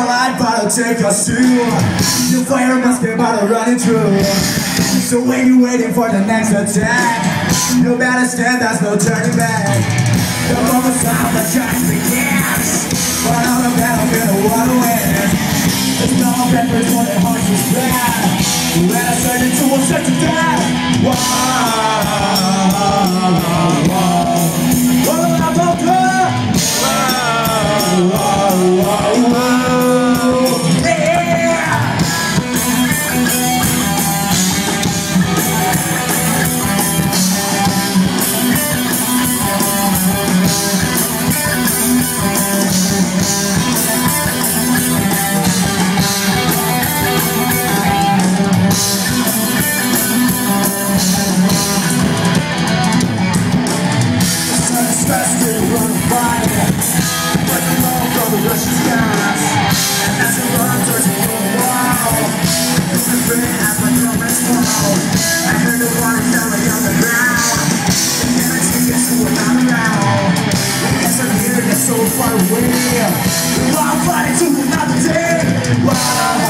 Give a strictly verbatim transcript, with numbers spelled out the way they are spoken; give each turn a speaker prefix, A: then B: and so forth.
A: my life, but I'll take us to. Your fire must be about to running through. So when you're waiting for the next attack, you better stand, there's no turning back. The moment sound that just begins, but on the battlefield the water wins. There's no peppers when it hearts is bad. You better turn into a set to death. Whoa, whoa, whoa. Whoa, whoa, whoa, whoa, whoa. Yeah. Russian skies, and as it runs towards the wall, it's a great as my girlfriend's fall. I heard the water coming on the ground, and then I take it to another round. I guess I'm here, that's so far away. We're all fighting to another day. Wow.